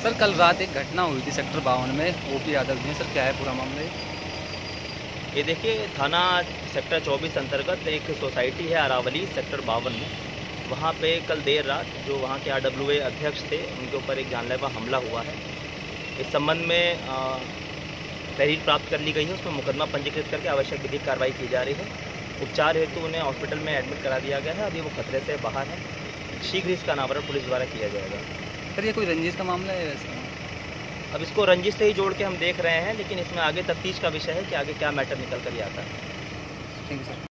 Sir कल रात एक घटना हुई थी सेक्टर 52 में, ओपी यादव जी हैं। सर क्या है पूरा मामला ये देखिए, थाना सेक्टर 24 अंतर्गत एक सोसाइटी है अरावली सेक्टर 52 में। वहाँ पे कल देर रात जो वहाँ के RWA अध्यक्ष थे, उनके ऊपर एक जानलेवा हमला हुआ है। इस संबंध में तहरीर प्राप्त कर ली गई है, उसमें मुकदमा पंजीकृत करके आवश्यक विधिक कार्रवाई की जा रही है। उपचार हेतु उन्हें हॉस्पिटल में एडमिट करा दिया गया है। अभी वो खतरे से बाहर है। शीघ्र इसका अनावरण पुलिस द्वारा किया जाएगा। सर ये कोई रंजिश का मामला है वैसे? अब इसको रंजिश से ही जोड़ के हम देख रहे हैं, लेकिन इसमें आगे तफ्तीश का विषय है कि आगे क्या मैटर निकल कर आता है। Thank you sir.